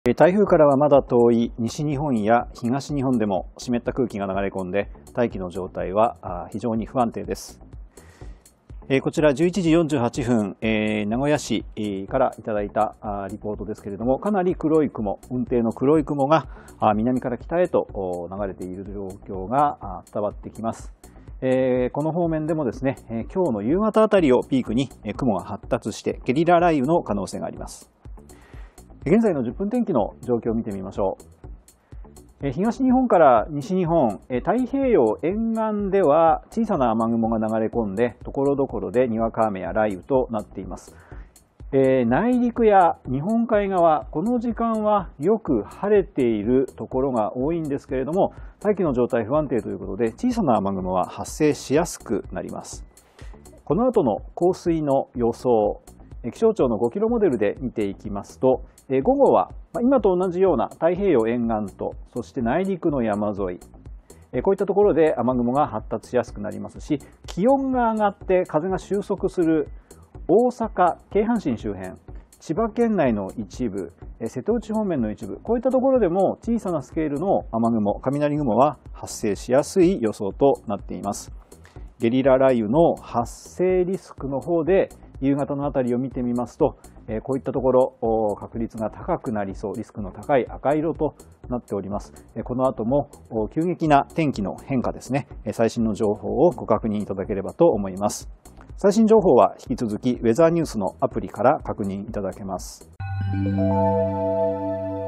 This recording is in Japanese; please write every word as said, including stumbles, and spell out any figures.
台風からはまだ遠い西日本や東日本でも湿った空気が流れ込んで大気の状態は非常に不安定です。こちらじゅういちじよんじゅうはっぷん、名古屋市からいただいたリポートですけれども、かなり黒い雲、雲底の黒い雲が南から北へと流れている状況が伝わってきます。この方面でもですね、今日の夕方あたりをピークに雲が発達してゲリラ雷雨の可能性があります。現在のじゅっぷん天気の状況を見てみましょう。東日本から西日本、太平洋沿岸では小さな雨雲が流れ込んで、ところどころでにわか雨や雷雨となっています。内陸や日本海側、この時間はよく晴れているところが多いんですけれども、大気の状態不安定ということで、小さな雨雲は発生しやすくなります。この後の降水の予想、気象庁のごキロモデルで見ていきますと、午後は今と同じような太平洋沿岸と、そして内陸の山沿い、こういったところで雨雲が発達しやすくなりますし、気温が上がって風が収束する大阪、京阪神周辺、千葉県内の一部、瀬戸内方面の一部、こういったところでも小さなスケールの雨雲、雷雲は発生しやすい予想となっています。ゲリラ雷雨の発生リスクの方で夕方のあたりを見てみますと、こういったところ確率が高くなりそう、リスクの高い赤色となっております。この後も急激な天気の変化ですね、最新の情報をご確認いただければと思います。最新情報は引き続きウェザーニュースのアプリから確認いただけます。